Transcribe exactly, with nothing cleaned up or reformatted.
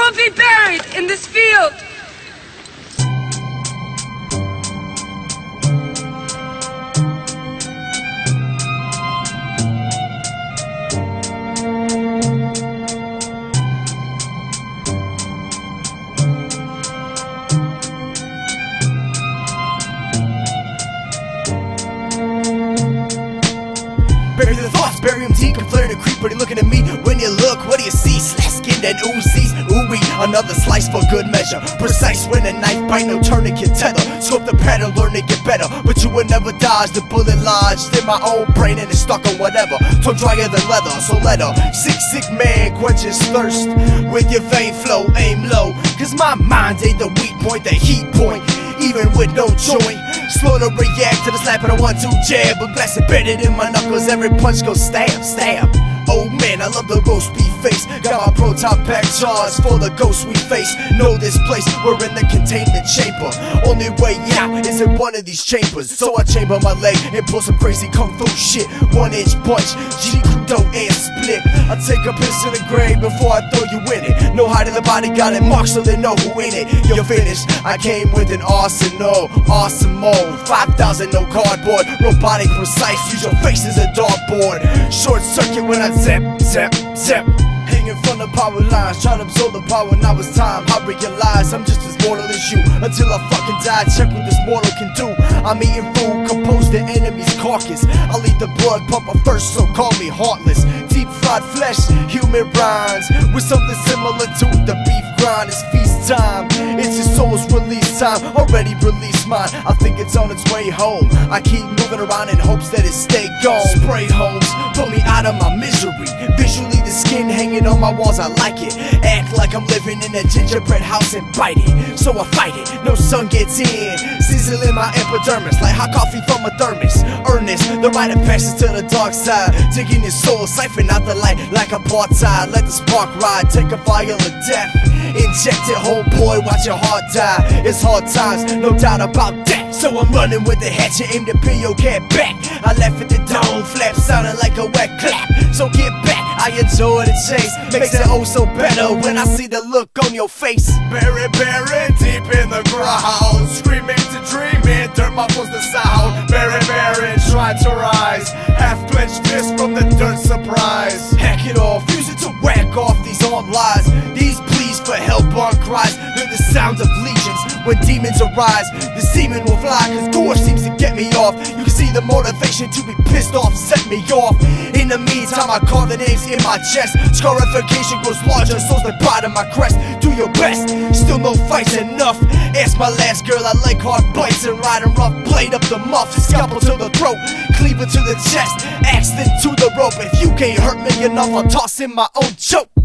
will be buried in this field. Bury the thoughts, bury them deep, flarin and creep. But you looking at me when you look, what do you see? Slash skin and uzis, Ooowee, another slice for good measure. Precise when a knife bite, no tourniquet tether. Scope the pattern, learn to get better. But you would never dodge the bullet lodged in my own brain and it's stuck on whatever. Tongue drier than leather, so let her sick, sick man quench his thirst with your vein flow, aim low. Cause my mind ain't the weak point, the heat point. Even with no joint, slow to react to the slap of the one two jab. But glass embedded in my knuckles, every punch goes stab, stab. Oh man, I love the roast beef face. Got my proton pack jars for the ghosts we face. Know this place, we're in the containment chamber. Only way out is in one of these chambers. So I chamber my leg and pull some crazy kung fu shit. One inch punch, G crudo and split. I take a piss in the grave before I throw you in it. No hide in the body, got it marked so they know who in it. You're finished, I came with an arsenal, awesome mode. five thousand no cardboard, robotic precise. Use your face as a dartboard. Short circuit when I zap, zap, zap. Hanging from the power lines, try to absorb the power, now it's time. I realize I'm just as mortal as you. Until I fucking die, check what this mortal can do. I'm eating food, composed the enemy's carcass. I'll eat the blood pumper first, so call me heartless. Deep fried flesh, human rinds, with something similar to the beef grind. It's feast time, it's your soul's release time. Already released mine, I think it's on its way home. I keep moving around in hopes that it stay gone. Spray homes, put me out of my misery. Visually the skin hanging on my walls, I like it. Act like I'm living in a gingerbread house and bite it. So I fight it, no sun gets in. Sizzling my epidermis like hot coffee from a thermos. Earnest, the rite of passage to the dark side. Taking your soul, siphon out the light like apartheid. Let the spark ride, take a vial of death. Inject it, homeboy, watch your heart die. It's hard times, no doubt about that. So I'm running with the hatchet, aim to pin your cat back. I left at the dome, flap sounding like a wet clap. So get back, I enjoy the chase. Makes it oh so better when I see the look on your face. Buried, buried deep in the ground, screaming to dreaming, dirt muffles the sound. Buried, buried, trying to rise, half clenched fist from the dirt surprise. Hack it off, use it to whack off these armed lies. These pleas for help are cries. Hear the sound of legions when demons arise. The semen will fly cause gore seems to get me off. You can see the motivation to be pissed off set me off. In the meantime I carve the names in my chest. Scarification grows larger, soul's the pride of my crest. Do your best, still no fights enough. Ask my last girl, I like hard bites and riding rough. Blade up the muff, scalpel to the throat, cleaver to the chest, axe then to the rope. If you can't hurt me enough, I'll toss in my own choke.